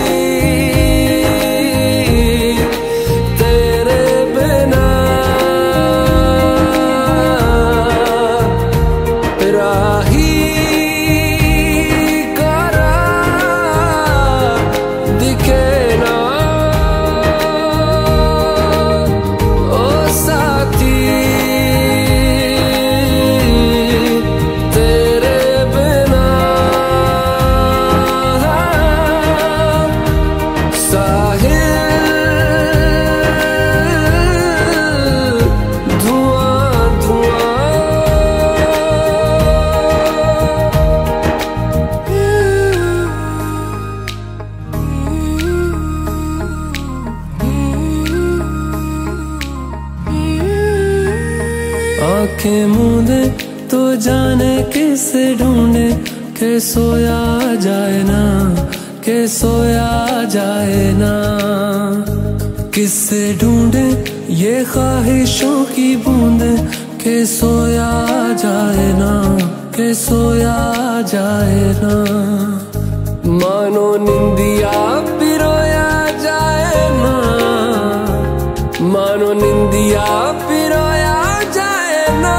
तेरे बिना राही करा दिखे ना। ओ साथी तेरे बिना साहिल धुआं धुआं। आंखें मूंदे तो जाने किसे ढूंढे, के सोया जाए ना, के सोया जाए ना। किससे ढूंढे ये ख्वाहिशों की बूंदे, के सोया जाए ना, के सोया जाए ना। मानो निंदिया पिरोया जाए ना, मानो निंदिया पिरोया जाए ना।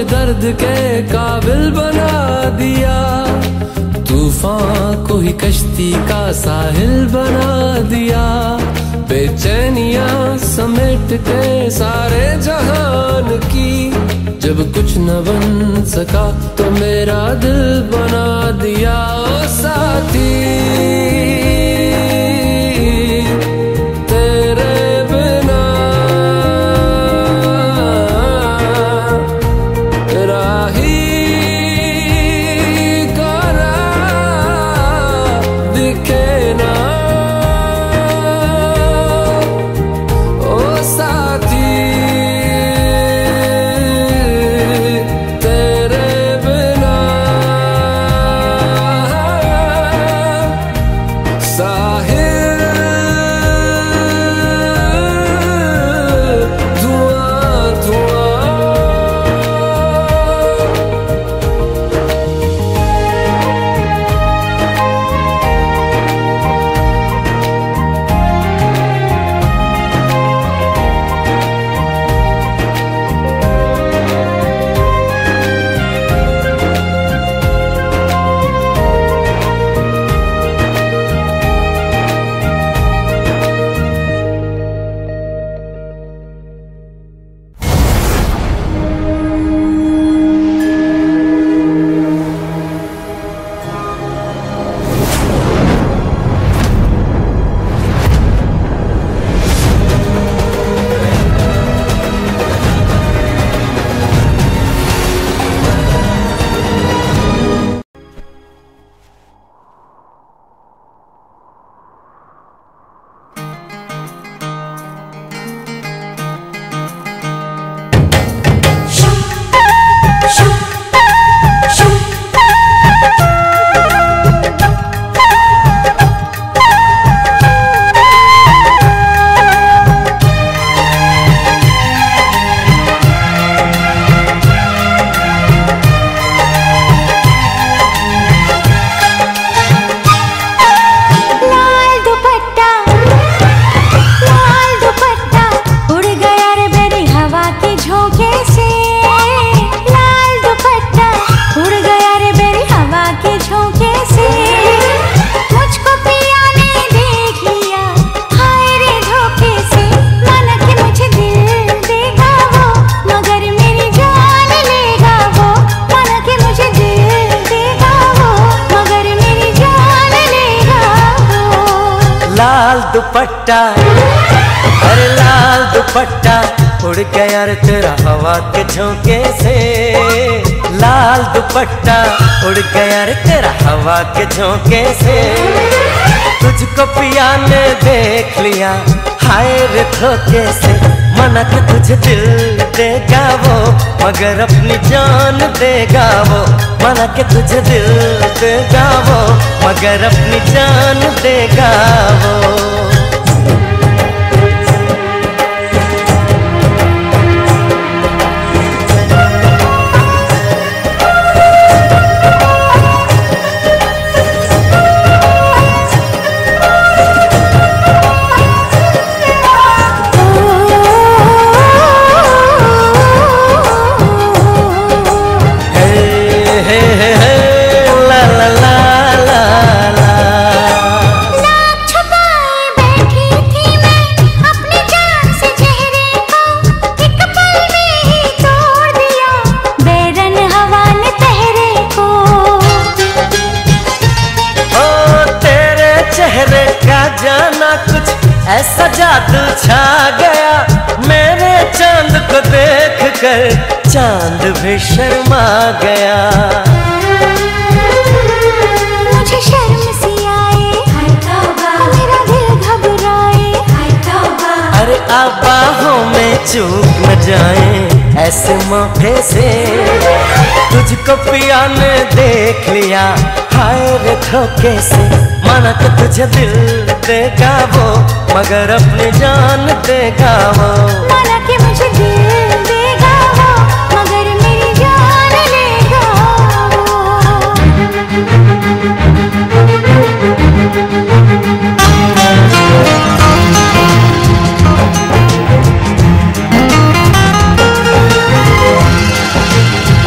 मुझे दर्द के काबिल बना दिया, तूफान को ही कश्ती का साहिल बना दिया। बेचैनियां समेट के सारे जहान की, जब कुछ न बन सका तो मेरा दिल बना दिया। ओ साथी दुपट्टा, अरे लाल दुपट्टा उड़ गया रे तेरा हवा के झोंके से। लाल दुपट्टा उड़ गया रे तेरा हवा के झोंके से। तुझको पिया ने देख लिया हाय रे धोखे से। मना के तुझे दिल देगा वो मगर अपनी जान देगा वो। मना के तुझे दिल देगा वो मगर अपनी जान देगा वो। ऐसा जादू छा गया मेरे चांद को देख कर चांद भी शर्मा गया। मुझे शर्म सी आए मेरा दिल घबराए। अरे अब बाहों में चूक न जाए ऐसे मौके से। तुझको पिया ने देख लिया हाय रे धोखे से। माना कि तुझे दिल देगा वो मगर अपनी जान देगा वो। माना कि मुझे दिल देगा वो मगर मेरी जान लेगा वो।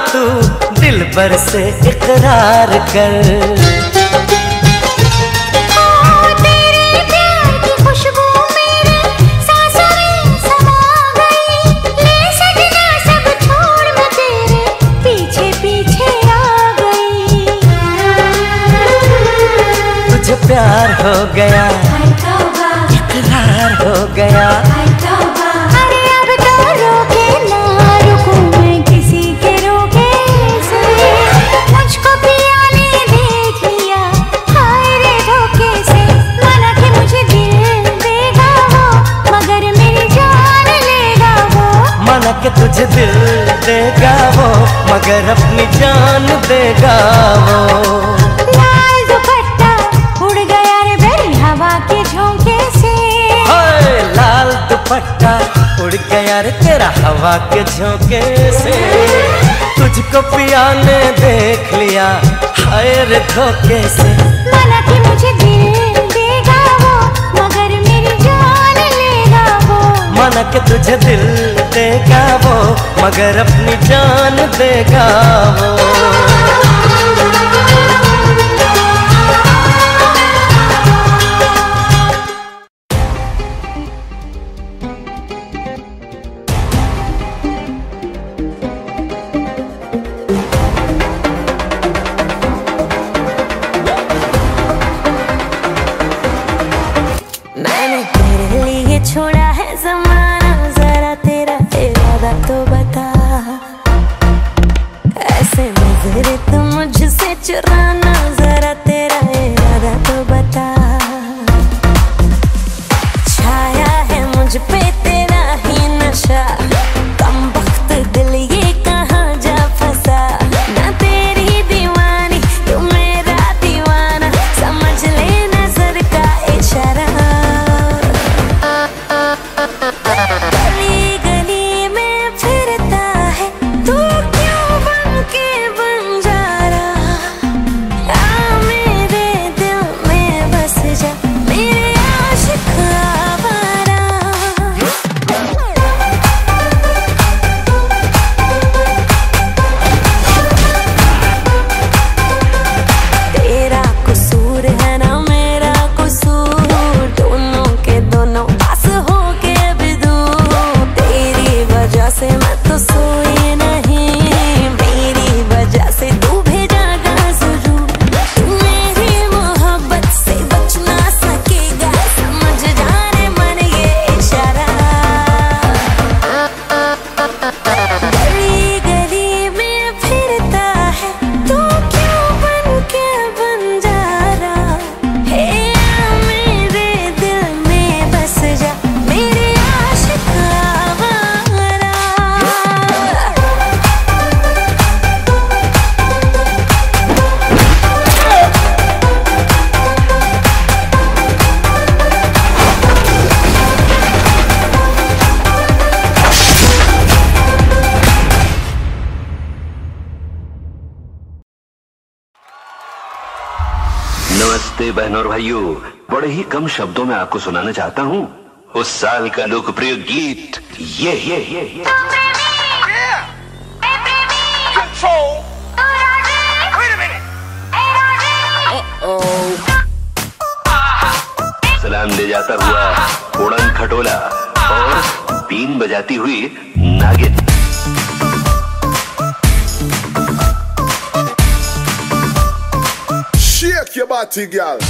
तू दिल भर से इकरार कर। प्यार हो गया, इकरार हो गया। अरे अब तो रोके ना रुकूं मैं किसी के रोके से। मुझको पिया ने देख लिया हाय रे धोखे से। माना कि मुझे दिल देगा वो मगर मेरी जान लेगा वो। माना कि तुझे दिल देगा वो मगर अपनी जान देगा वो। दुपट्टा उड़ गया रे तेरा हवा के झोंके से। तुझको पिया ने देख लिया हाय रे धोखे से। माना कि मुझे दिल देगा वो मगर मेरी जान लेगा वो। माना कि तुझे दिल देगा वो मगर अपनी जान देगा वो। छोड़ा है ज़माना जरा तेरा इरादा तो बता। ऐसे नजर तुम मुझसे चुराना जरा तेरा इरादा तो बता। छाया है मुझ पे तेरा ही नशा कम वक्त दिल ये कहाँ जा फंसा। ना तेरी दीवानी तू मेरा दीवाना समझ ले नजर का इशारा। गली गली में फिरता है तू क्यों बन के बंजारा। आ मेरे दिल में बस जा मेरे आशिक आवारा। तेरा कसूर है ना मेरा कसूर दोनों के दोनों पास हो के भी दूर। तेरी वजह से मैं तो सोई नहीं मेरी वजह से तू भेजागा जरूर। तू मेरी मोहब्बत से बच ना सकेगा समझ जाने मन ये इशारा। गली गली में फिरता है तू क्यों बन के बंजारा। हे मेरे दिल में बस जा मेरे आशिक आवारा। नमस्ते बहनों और भाइयों, बड़े ही कम शब्दों में आपको सुनाना चाहता हूँ उस साल का लोकप्रिय गीत ये। सलाम ले जाता हुआ उड़न खटोला और बीन बजाती हुई नागिन। Shake your body, girl.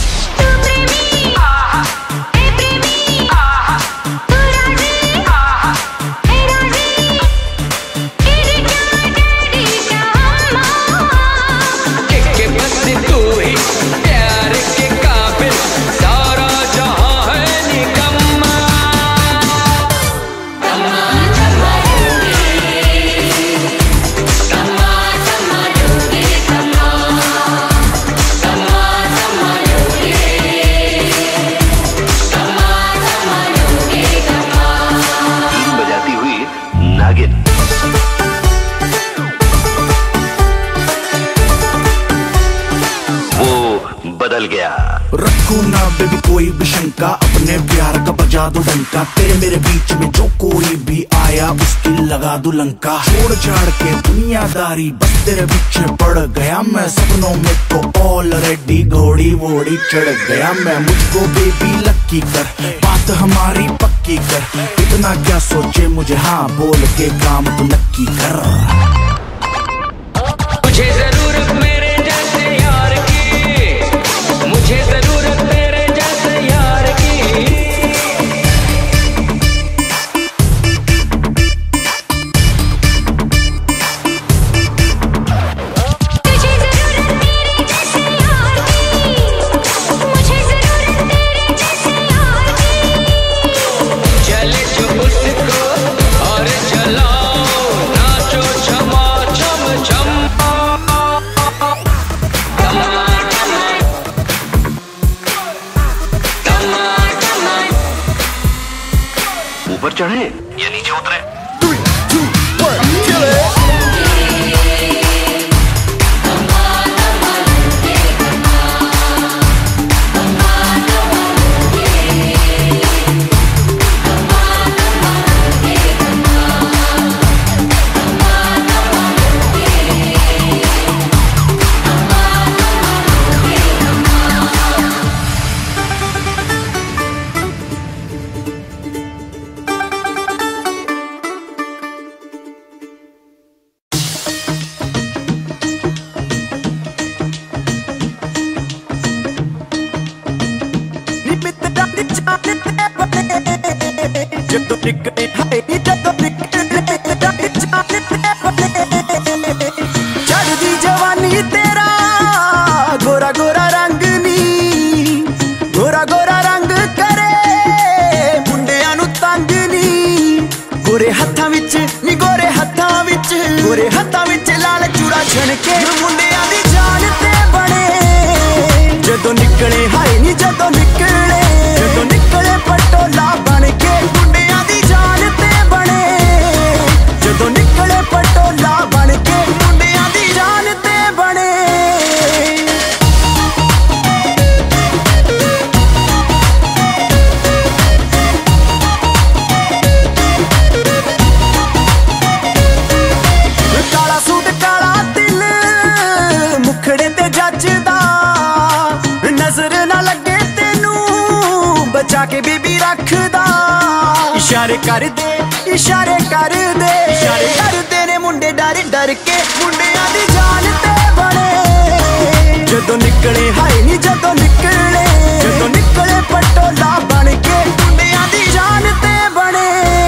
बदल गया। रखो ना बेबी कोई भी शंका, अपने प्यार का बजा दो डंका। तेरे मेरे बीच में जो कोई भी आया उसकी लगा दो लंका। छोड़ छाड़ के दुनियादारी बस तेरे पीछे पड़ गया मैं, सपनों में तो ऑलरेडी घोड़ी वोड़ी चढ़ गया मैं। मुझको बेबी लक्की कर, बात हमारी पक्की कर, इतना क्या सोचे मुझे हाँ बोल के काम तो नक्की कर। मुझे जरूरत मेरे जैसे यार की, मुझे जरूरत मेरे जैसे यार की। चले जो उसको और चलाओ, नाचो छमा छम छम। ऊपर चढ़े या नीचे उतरे? ਜਦੋਂ ਨਿਕਲੇ ਹਾਏ ਜਦੋਂ ਨਿਕਲੇ ਚੜ੍ਹਦੀ ਜਵਾਨੀ ਤੇਰਾ ਗੋਰਾ ਗੋਰਾ ਰੰਗ ਨੀ, ਗੋਰਾ ਗੋਰਾ ਰੰਗ ਕਰੇ ਮੁੰਡਿਆਂ ਨੂੰ ਤੰਗ ਨੀ। ਗੋਰੇ ਹੱਥਾਂ ਵਿੱਚ ਨੀ, ਗੋਰੇ ਹੱਥਾਂ ਵਿੱਚ, ਗੋਰੇ ਹੱਥਾਂ ਵਿੱਚ ਲਾਲ ਚੂੜਾ ਛਣ ਕੇ ਮੁੰਡਿਆਂ ਦੀ ਜਾਨ ਤੇ ਬਣੇ। ਜਦੋਂ ਨਿਕਲੇ ਹਾਏ ਨੀ ਜਦੋਂ ਨਿਕਲੇ, ਜਦੋਂ ਨਿਕਲੇ ਪਟੋਲਾ ਬਣ ਕੇ ਮੁੰਡਿਆਂ ਦੀ ਜਾਨ ਤੇ ਬਣੇ। ਜਦੋਂ ਨਿਕਲੇ ਪਟੋਲਾ ਬਣ ਕੇ ਮੁੰਡਿਆਂ ਦੀ ਜਾਨ ਤੇ ਬਣੇ। ਕਾਲਾ ਸੂਟ ਕਾਲਾ ਦਿਲ ਮੁਖੜੇ ਤੇ ਜੱਜਦਾ, ਨਜ਼ਰ ਨਾ ਲੱਗੇ ਤੈਨੂੰ ਬਚਾ ਕੇ ਬੀਬੀ ਰੱਖਦਾ। ਇਸ਼ਾਰੇ ਕਰਦੇ, ਇਸ਼ਾਰੇ ਕਰਦੇ, ਇਸ਼ਾਰੇ ਕਰਦੇ ਨੇ ਮੁੰਡੇ ਡਰ ਡਰ ਕੇ ਮੁੰਡਿਆਂ ਦੀ ਜਾਨ ਤੇ ਬਣੇ। ਜਦੋਂ ਨਿਕਲੇ ਹਾਏ ਨੀ ਜਦੋਂ ਨਿਕਲੇ, ਜਦੋਂ ਨਿਕਲੇ ਪਟੋਲਾ ਬਣ ਕੇ ਮੁੰਡਿਆਂ ਦੀ ਜਾਨ ਤੇ ਬਣੇ।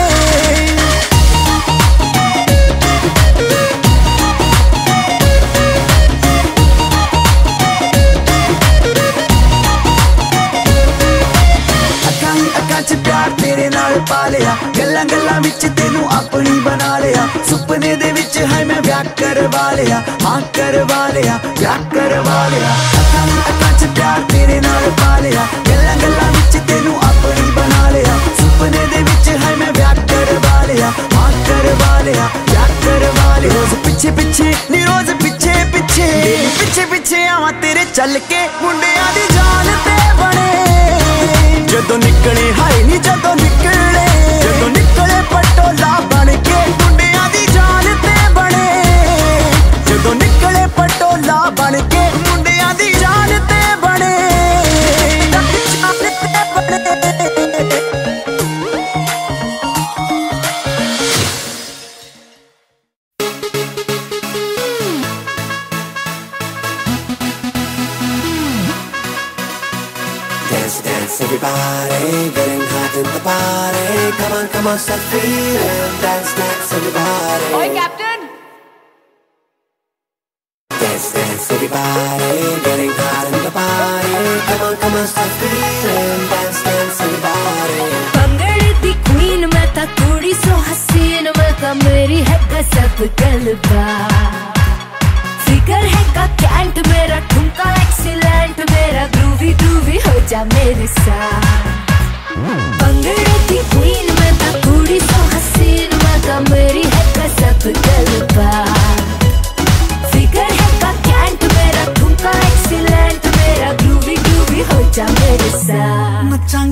ਅੱਖਾਂ 'ਚ ਪਿਆਰ ਤੇਰੇ ਨਾਲ ਪਾ ਲਿਆ, ਗੱਲਾਂ ਗੱਲਾਂ ਵਿੱਚ ਤੈਨੂੰ ਆਪਣੀ ਬਣਾ ਲਿਆ। ਸੁਪਨੇ ਦੇ ਵਿੱਚ ਹੈ ਮੈਂ ਵਿਆਹ ਕਰਵਾ ਲਿਆ, ਹਾਂ ਕਰਵਾ ਲਿਆ, ਵਿਆਹ ਕਰਵਾ ਲਿਆ। ਅੱਖਾਂ 'ਚ ਪਿਆਰ ਤੇਰੇ ਨਾਲ ਪਾ ਲਿਆ, ਗੱਲਾਂ ਗੱਲਾਂ ਵਿੱਚ ਤੈਨੂੰ ਆਪਣੀ ਬਣਾ ਲਿਆ। ਸੁਪਨੇ ਦੇ ਵਿੱਚ ਹੈ ਮੈਂ ਵਿਆਹ ਕਰਵਾ ਲਿਆ, ਹਾਂ ਕਰਵਾ ਲਿਆ, ਵਿਆਹ ਕਰਵਾ ਲਿਆ। ਰੋਜ਼ ਪਿੱਛੇ ਪਿੱਛੇ ਨੀ, ਰੋਜ਼ ਪਿੱਛੇ ਪਿੱਛੇ, ਪਿੱਛੇ ਪਿੱਛੇ ਆਵਾਂ ਤੇਰੇ ਚੱਲ ਕੇ ਮੁੰਡਿਆਂ ਦੀ ਜਾਨ ਤੇ ਬਣੇ। ਜਦੋਂ ਨਿਕਲੇ ਹਾਏ ਨੀ ਜਦੋਂ ਨਿਕਲੇ, ਜਦੋਂ ਨਿਕਲੇ ਪਟੋਲਾ ਬਣ ਕੇ ਮੁੰਡਿਆਂ ਦੀ ਜਾਨ ਤੇ ਬਣੇ। ਜਦੋਂ ਨਿਕਲੇ ਪਟੋਲਾ ਬਣ ਕੇ ਮੁੰਡਿਆਂ ਦੀ ਜਾਨ ਤੇ ਬਣੇ। Dance, dance, everybody, getting hot in the party. Come on, start feeling. Dance, dance, everybody. Oi, Captain! Dance, dance, everybody, getting hot in the party. Come on, start feeling. Dance, dance, everybody. भंगड़े दी क्वीन मैं था, कुड़ी सो हसीन मैं था, मेरी है गजब गलबा। फिगर है का कैंट मेरा, ठुमका एक्सीलेंट मेरा, ग्रूवी ग्रूवी हो जा मेरे साथ। भंगड़े दी क्वीन मैं था, कुड़ी सो हसीन मैं था, मेरी है गजब गलबा। फिगर है का कैंट मेरा, ठुमका एक्सीलेंट मेरा, ग्रूवी ग्रूवी हो जा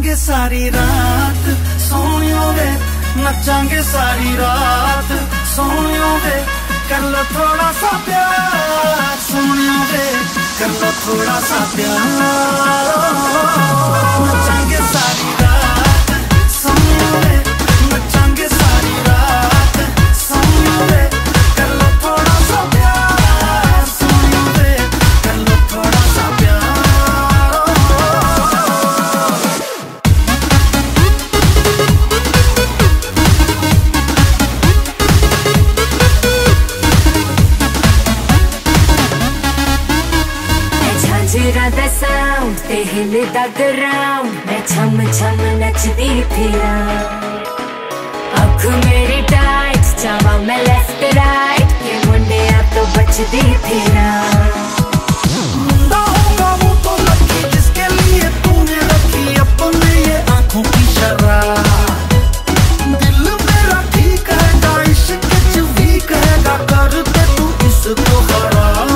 नचांगे सारी रात सोनियो वे, नचांगे सारी रात सोनियो वे, कर लो थोड़ा सा प्यार सोनियो वे, कर लो थोड़ा सा प्यार। नचांगे सारी रात सोनियो वे, नचांगे सारी रात सोनियो वे, कर लो थोड़ा सा प्यार सोनियो वे, कर लो थोड़ा सा प्यार। झांझरा दा साउंड ते हिलदा ग्राउंड, मैं छम छम नचदी फिरा। अख मेरी टाइट जावा मैं लेफ्ट राइट, ये मुंडिया तो बचदी फिरा। मुंडा होगा वो तो लकी जिसके लिए तूने रखी अपने ये आंखों की शराब। दिल मेरा ठीक हैगा इश्क च वीक हैगा, कर दे तू इसको खराब।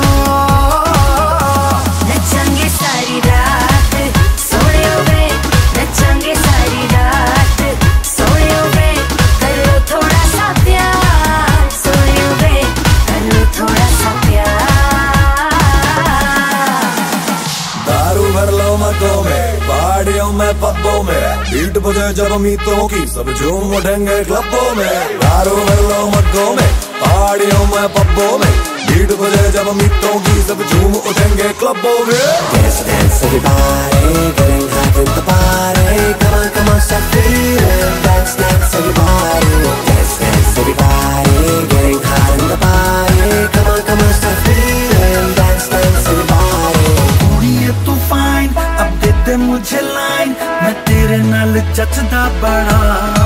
नचांगे सारी रात सोनियो वे, नचांगे सारी रात सोनियो वे, कर लो थोड़ा सा प्यार सोनियो वे, कर लो थोड़ा सा प्यार। दारू भर लो मतों में, पहाड़ियों में पब्बों में, बीट बजे जब मीतों की सब झूम उठेंगे क्लबों में। दारू भर लो मतों में, पहाड़ियों में पब्बों में, बीट बजे जब मीतों की सब झूम उठेंगे क्लबों में। Dance, dance, everybody, getting hot in the party. Come on, come on, start feeling. Dance, dance, everybody. Dance, dance, everybody, getting hot in the party. Come on, come on, start feeling. Dance, dance, everybody. कुड़िए तू फाइन अब दे दे मुझे लाइन, मैं तेरे नाल जचदा बड़ा।